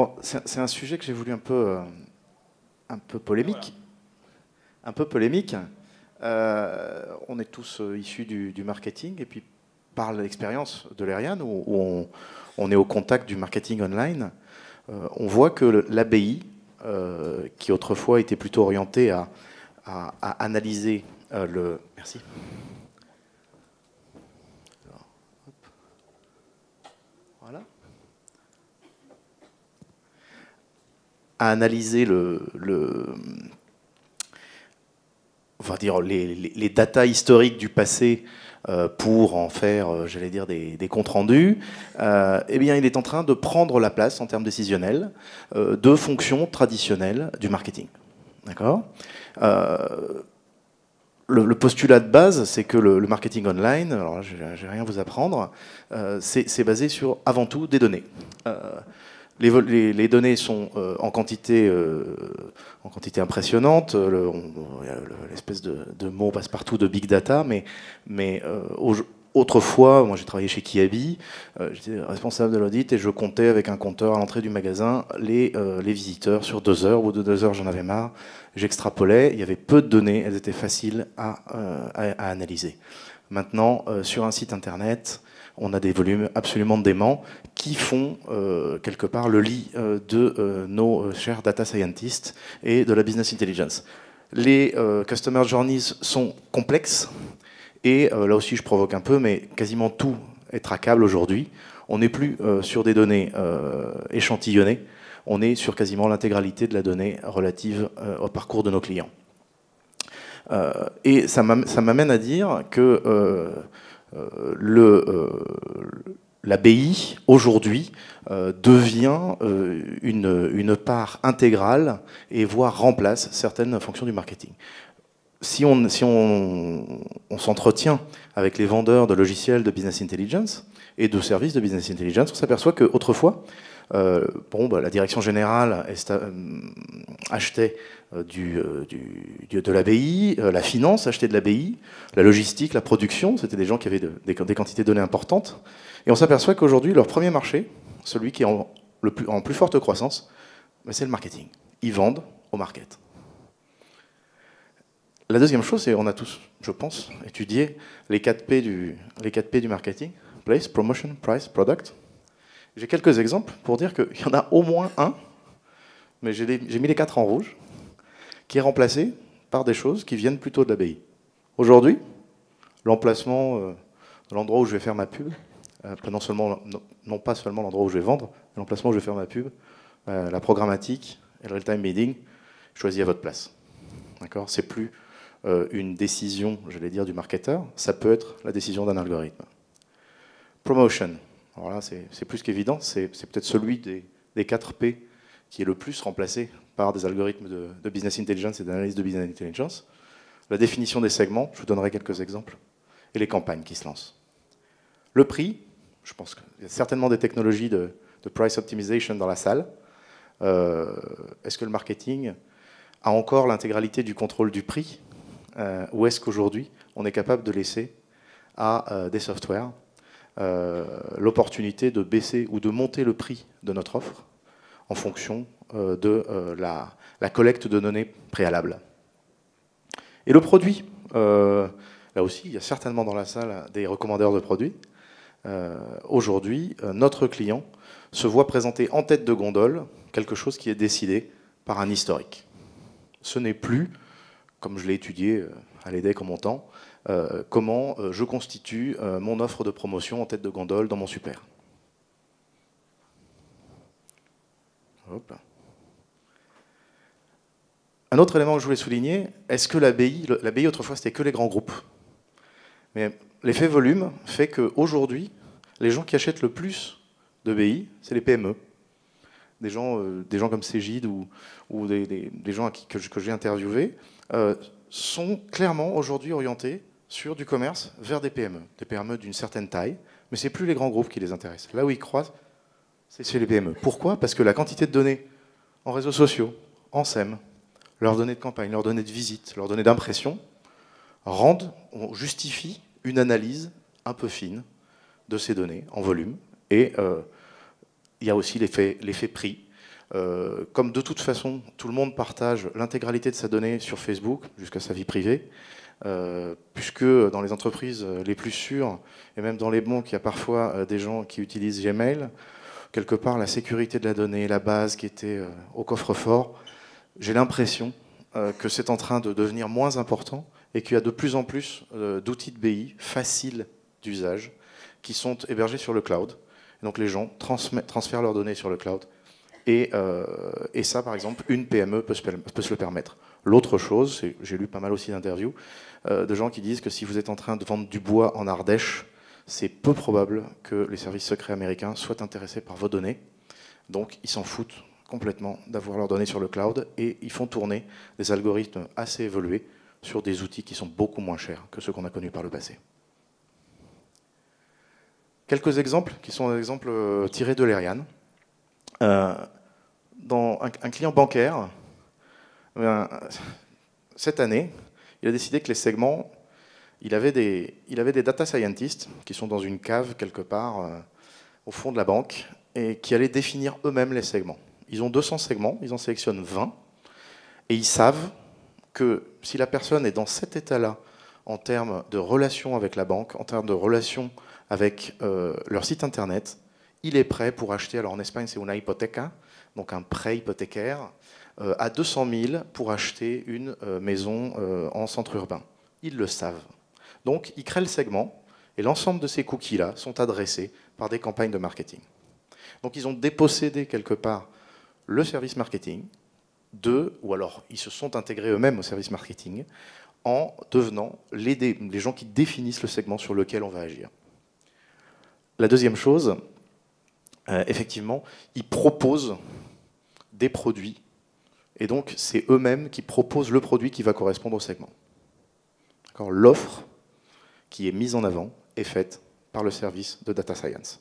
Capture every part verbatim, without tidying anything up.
Alors, c'est un sujet que j'ai voulu un peu, euh, un peu polémique. Un peu polémique. Euh, on est tous euh, issus du, du marketing, et puis par l'expérience de l'Erian, où, où on, on est au contact du marketing online, euh, on voit que l'A B I, euh, qui autrefois était plutôt orienté à, à, à analyser euh, le... Merci. Alors, hop. Voilà. À analyser le, le, on va dire les, les, les datas historiques du passé euh, pour en faire, euh, j'allais dire, des, des comptes rendus, euh, eh bien, il est en train de prendre la place en termes décisionnels euh, de fonctions traditionnelles du marketing. D'accord euh, le, le postulat de base, c'est que le, le marketing online, alors là, je vais rien vous apprendre, euh, c'est basé sur, avant tout, des données. Euh, Les, les, les données sont euh, en, quantité, euh, en quantité impressionnante. L'espèce de, de mot passe-partout de big data, mais, mais euh, au, autrefois, moi j'ai travaillé chez Kiabi, euh, j'étais responsable de l'audit et je comptais avec un compteur à l'entrée du magasin les, euh, les visiteurs sur deux heures. Au bout de deux heures, j'en avais marre. J'extrapolais. Il y avait peu de données, elles étaient faciles à, euh, à, à analyser. Maintenant, euh, sur un site internet, on a des volumes absolument déments qui font euh, quelque part le lit euh, de euh, nos euh, chers data scientists et de la business intelligence. Les euh, customer journeys sont complexes et euh, là aussi je provoque un peu, mais quasiment tout est traquable aujourd'hui. On n'est plus euh, sur des données euh, échantillonnées, on est sur quasiment l'intégralité de la donnée relative euh, au parcours de nos clients. Euh, et ça m'amène à dire que euh, euh, le, euh, l'A B I, aujourd'hui, euh, devient euh, une, une part intégrale et voire remplace certaines fonctions du marketing. Si on, si on, on s'entretient avec les vendeurs de logiciels de business intelligence et de services de business intelligence, on s'aperçoit qu'autrefois, euh, bon, bah, la direction générale euh, achetait euh, du, euh, du, de l'A B I, euh, la finance achetait de l'A B I, la logistique, la production, c'était des gens qui avaient de, des, des quantités de données importantes. Et on s'aperçoit qu'aujourd'hui, leur premier marché, celui qui est en, le plus, en plus forte croissance, bah, c'est le marketing. Ils vendent au market. La deuxième chose, c'est qu'on a tous, je pense, étudié les quatre P du, les quatre P du marketing. Place, Promotion, Price, Product. J'ai quelques exemples pour dire qu'il y en a au moins un, mais j'ai mis les quatre en rouge, qui est remplacé par des choses qui viennent plutôt de l'A B I. Aujourd'hui, l'emplacement euh, de l'endroit où je vais faire ma pub, euh, non, seulement, non, non pas seulement l'endroit où je vais vendre, mais l'emplacement où je vais faire ma pub, euh, la programmatique et le real-time bidding, choisis à votre place. D'accord ? C'est plus euh, une décision, j'allais dire, du marketeur, ça peut être la décision d'un algorithme. Promotion. Alors là, c'est plus qu'évident, c'est peut-être celui des, des quatre P qui est le plus remplacé par des algorithmes de, de business intelligence et d'analyse de business intelligence. La définition des segments, je vous donnerai quelques exemples, et les campagnes qui se lancent. Le prix, je pense qu'il y a certainement des technologies de, de price optimization dans la salle. Euh, Est-ce que le marketing a encore l'intégralité du contrôle du prix euh, ou est-ce qu'aujourd'hui, on est capable de laisser à euh, des softwares euh, l'opportunité de baisser ou de monter le prix de notre offre en fonction euh, de euh, la, la collecte de données préalables. Et le produit, euh, là aussi, il y a certainement dans la salle des recommandeurs de produits. Euh, Aujourd'hui, euh, notre client se voit présenter en tête de gondole quelque chose qui est décidé par un historique. Ce n'est plus, comme je l'ai étudié à l'E D E C en mon temps, euh, comment euh, je constitue euh, mon offre de promotion en tête de gondole dans mon super. Hop. Un autre élément que je voulais souligner, est-ce que l'A B I, l'A B I autrefois c'était que les grands groupes, mais l'effet volume fait qu'aujourd'hui, les gens qui achètent le plus de B I, c'est les P M E. Des gens, euh, des gens comme Cégide ou, ou des, des, des gens à qui, que, que j'ai interviewés euh, sont clairement aujourd'hui orientés sur du commerce vers des P M E. Des P M E d'une certaine taille, mais ce n'est plus les grands groupes qui les intéressent. Là où ils croisent, c'est chez les P M E. Pourquoi ? Parce que la quantité de données en réseaux sociaux, en S E M, leurs données de campagne, leurs données de visite, leurs données d'impression, rendent, on justifie une analyse un peu fine de ces données en volume. Et euh, il y a aussi l'effet l'effet prix. Euh, comme de toute façon, tout le monde partage l'intégralité de sa donnée sur Facebook, jusqu'à sa vie privée, euh, puisque dans les entreprises les plus sûres, et même dans les banques, il y a parfois euh, des gens qui utilisent Gmail, quelque part la sécurité de la donnée, la base qui était euh, au coffre-fort, j'ai l'impression euh, que c'est en train de devenir moins important et qu'il y a de plus en plus euh, d'outils de B I faciles d'usage qui sont hébergés sur le cloud. Et donc les gens transfèrent leurs données sur le cloud. Et, euh, et ça, par exemple, une P M E peut se, peut se le permettre. L'autre chose, j'ai lu pas mal aussi d'interviews euh, de gens qui disent que si vous êtes en train de vendre du bois en Ardèche, c'est peu probable que les services secrets américains soient intéressés par vos données. Donc ils s'en foutent complètement d'avoir leurs données sur le cloud et ils font tourner des algorithmes assez évolués sur des outils qui sont beaucoup moins chers que ceux qu'on a connus par le passé. Quelques exemples qui sont des exemples tirés de l'Erian. Euh, dans un, un client bancaire, euh, cette année, il a décidé que les segments, il avait des, il avait des data scientists qui sont dans une cave quelque part euh, au fond de la banque et qui allaient définir eux-mêmes les segments. Ils ont deux cents segments, ils en sélectionnent vingt et ils savent que si la personne est dans cet état-là en termes de relation avec la banque, en termes de relation avec euh, leur site internet, il est prêt pour acheter, alors en Espagne c'est una hipoteca, donc un prêt hypothécaire, euh, à deux cent mille pour acheter une euh, maison euh, en centre urbain. Ils le savent. Donc ils créent le segment et l'ensemble de ces cookies-là sont adressés par des campagnes de marketing. Donc ils ont dépossédé quelque part le service marketing de, ou alors ils se sont intégrés eux-mêmes au service marketing en devenant les, les gens qui définissent le segment sur lequel on va agir. La deuxième chose, Euh, effectivement, ils proposent des produits. Et donc, c'est eux-mêmes qui proposent le produit qui va correspondre au segment. L'offre qui est mise en avant est faite par le service de data science.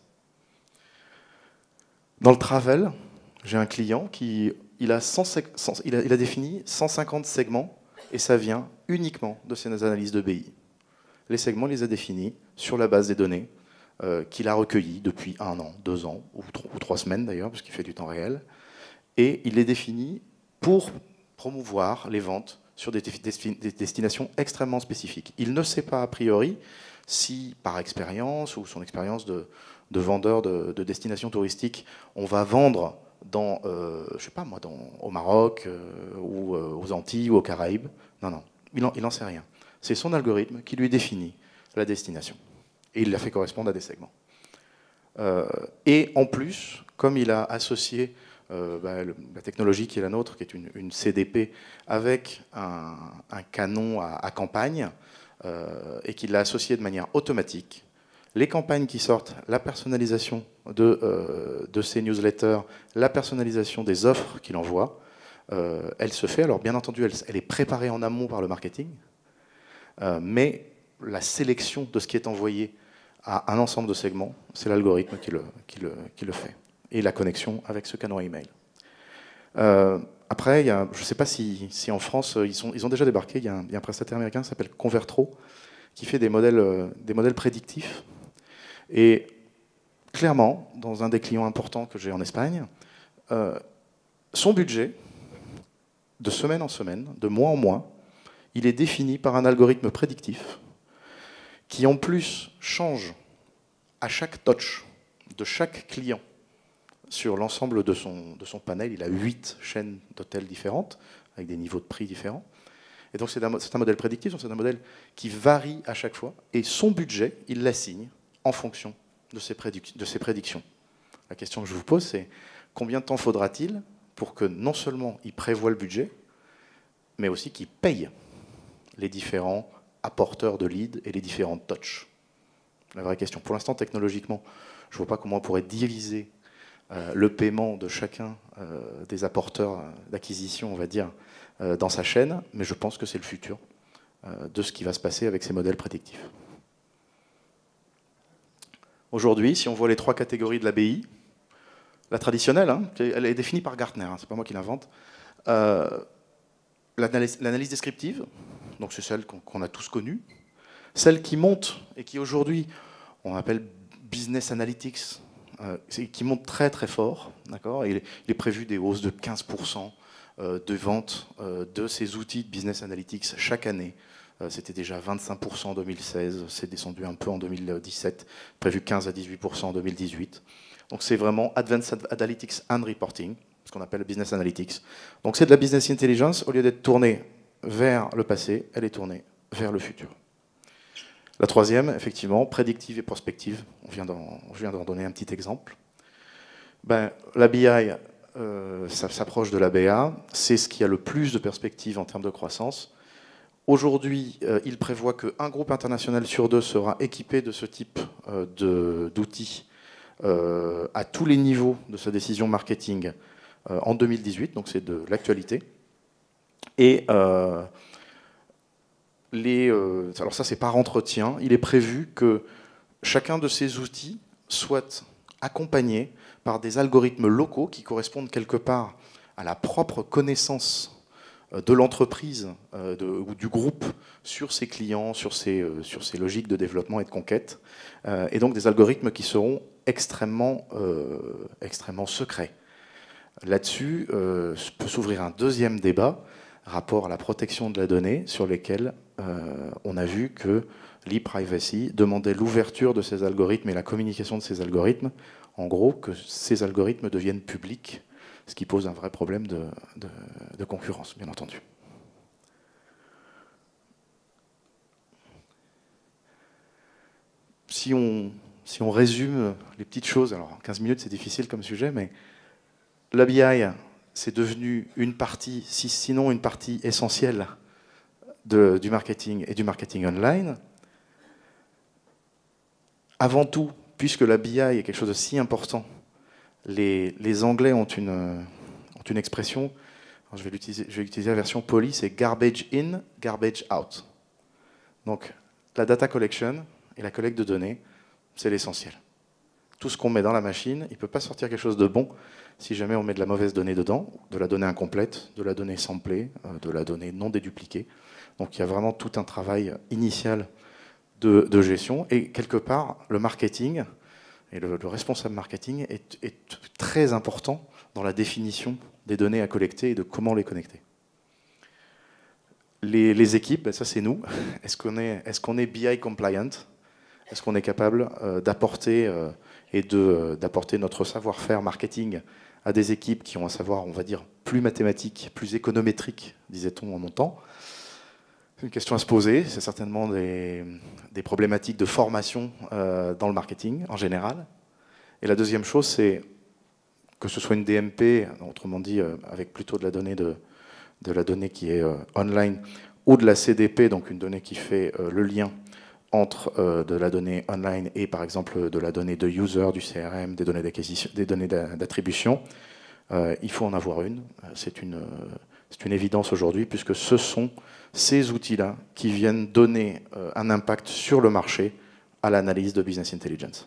Dans le travel, j'ai un client qui il a, cent, il, a, il a défini cent cinquante segments et ça vient uniquement de ses analyses de B I. Les segments, il les a définis sur la base des données Euh, qu'il a recueilli depuis un an, deux ans, ou, ou trois semaines d'ailleurs, parce qu'il fait du temps réel. Et il les définit pour promouvoir les ventes sur des, des destinations extrêmement spécifiques. Il ne sait pas a priori si, par expérience ou son expérience de, de vendeur de, de destinations touristiques, on va vendre dans, euh, je sais pas moi, dans, au Maroc euh, ou euh, aux Antilles ou aux Caraïbes. Non, non, il n'en sait rien. C'est son algorithme qui lui définit la destination. Et il l'a fait correspondre à des segments. Euh, et en plus, comme il a associé euh, bah, le, la technologie qui est la nôtre, qui est une, une C D P, avec un, un canon à, à campagne, euh, et qu'il l'a associé de manière automatique, les campagnes qui sortent, la personnalisation de, euh, de ces newsletters, la personnalisation des offres qu'il envoie, euh, elle se fait. Alors bien entendu, elle, elle est préparée en amont par le marketing, euh, mais la sélection de ce qui est envoyé à un ensemble de segments, c'est l'algorithme qui le, qui, le, qui le fait. Et la connexion avec ce canon email. Euh, après, il y a, je ne sais pas si, si en France, ils, sont, ils ont déjà débarqué, il y a un, il y a un prestataire américain qui s'appelle Convertro, qui fait des modèles, euh, des modèles prédictifs. Et clairement, dans un des clients importants que j'ai en Espagne, euh, son budget, de semaine en semaine, de mois en mois, il est défini par un algorithme prédictif qui en plus change à chaque touch de chaque client sur l'ensemble de son, de son panel. Il a huit chaînes d'hôtels différentes, avec des niveaux de prix différents. Et donc c'est un, un modèle prédictif, c'est un modèle qui varie à chaque fois, et son budget, il l'assigne en fonction de ses, de ses prédictions. La question que je vous pose, c'est combien de temps faudra-t-il pour que non seulement il prévoie le budget, mais aussi qu'il paye les différents apporteurs de leads et les différentes touches. La vraie question. Pour l'instant, technologiquement, je ne vois pas comment on pourrait diviser euh, le paiement de chacun euh, des apporteurs d'acquisition, on va dire, euh, dans sa chaîne, mais je pense que c'est le futur euh, de ce qui va se passer avec ces modèles prédictifs. Aujourd'hui, si on voit les trois catégories de la B I, la traditionnelle, hein, elle est définie par Gartner, hein, c'est pas moi qui l'invente, euh, l'analyse descriptive, donc c'est celle qu'on a tous connue, celle qui monte et qui aujourd'hui, on appelle business analytics, euh, qui monte très très fort. Il est, il est prévu des hausses de quinze pour cent euh, de vente euh, de ces outils de business analytics chaque année. Euh, C'était déjà vingt-cinq pour cent en deux mille seize, c'est descendu un peu en deux mille dix-sept, prévu quinze à dix-huit pour cent en deux mille dix-huit. Donc c'est vraiment Advanced Analytics and Reporting, ce qu'on appelle Business Analytics. Donc c'est de la Business Intelligence, au lieu d'être tournée vers le passé, elle est tournée vers le futur. La troisième, effectivement, prédictive et prospective. On vient d'en, je viens d'en donner un petit exemple. Ben, la B I, euh, ça s'approche de la B A. C'est ce qui a le plus de perspectives en termes de croissance. Aujourd'hui, euh, il prévoit qu'un groupe international sur deux sera équipé de ce type euh, de, d'outils euh, à tous les niveaux de sa décision marketing euh, en deux mille dix-huit. Donc c'est de l'actualité. Et... Euh, Les, euh, alors ça, c'est par entretien. Il est prévu que chacun de ces outils soit accompagné par des algorithmes locaux qui correspondent quelque part à la propre connaissance de l'entreprise euh, de, ou du groupe sur ses clients, sur ses, euh, sur ses logiques de développement et de conquête. Euh, et donc des algorithmes qui seront extrêmement, euh, extrêmement secrets. Là-dessus, euh, peut s'ouvrir un deuxième débat, rapport à la protection de la donnée, sur lesquels euh, on a vu que l'e-privacy demandait l'ouverture de ces algorithmes et la communication de ces algorithmes, en gros que ces algorithmes deviennent publics, ce qui pose un vrai problème de, de, de concurrence, bien entendu. Si on, si on résume les petites choses, alors quinze minutes c'est difficile comme sujet, mais la B I, c'est devenu une partie, sinon une partie essentielle de, du marketing et du marketing online. Avant tout, puisque la B I est quelque chose de si important, les, les Anglais ont une, ont une expression, je vais, l'utiliser, je vais utiliser la version polie, c'est garbage in, garbage out. Donc la data collection et la collecte de données, c'est l'essentiel. Tout ce qu'on met dans la machine, il ne peut pas sortir quelque chose de bon si jamais on met de la mauvaise donnée dedans, de la donnée incomplète, de la donnée samplée, de la donnée non dédupliquée. Donc il y a vraiment tout un travail initial de, de gestion. Et quelque part, le marketing et le, le responsable marketing est, est très important dans la définition des données à collecter et de comment les connecter. Les, les équipes, ben ça c'est nous. Est-ce qu'on est, est-ce qu'on est B I compliant? Est-ce qu'on est capable euh, d'apporter euh, et de, euh, d'apporter notre savoir-faire marketing à des équipes qui ont un savoir, on va dire, plus mathématique, plus économétrique, disait-on en mon temps? C'est une question à se poser. C'est certainement des, des problématiques de formation euh, dans le marketing en général. Et la deuxième chose, c'est que ce soit une D M P, autrement dit, euh, avec plutôt de la donnée, de, de la donnée qui est euh, online, ou de la C D P, donc une donnée qui fait euh, le lien entre euh, de la donnée online et par exemple de la donnée de user, du C R M, des données d'acquisition, des données d'attribution, euh, il faut en avoir une. C'est une, c'est une évidence aujourd'hui puisque ce sont ces outils-là qui viennent donner euh, un impact sur le marché à l'analyse de business intelligence.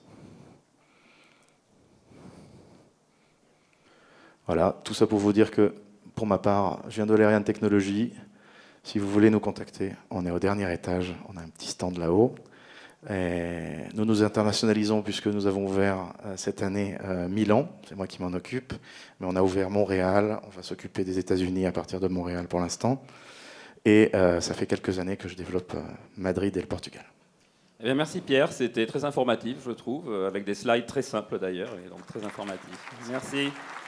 Voilà, tout ça pour vous dire que pour ma part, je viens de l'Ariane Technologies. Si vous voulez nous contacter, on est au dernier étage, on a un petit stand là-haut. Et nous nous internationalisons puisque nous avons ouvert euh, cette année euh, Milan, c'est moi qui m'en occupe, mais on a ouvert Montréal, on va s'occuper des États-Unis à partir de Montréal pour l'instant. Et euh, ça fait quelques années que je développe euh, Madrid et le Portugal. Eh bien, merci Pierre, c'était très informatif, je trouve, avec des slides très simples d'ailleurs, et donc très informatifs. Merci.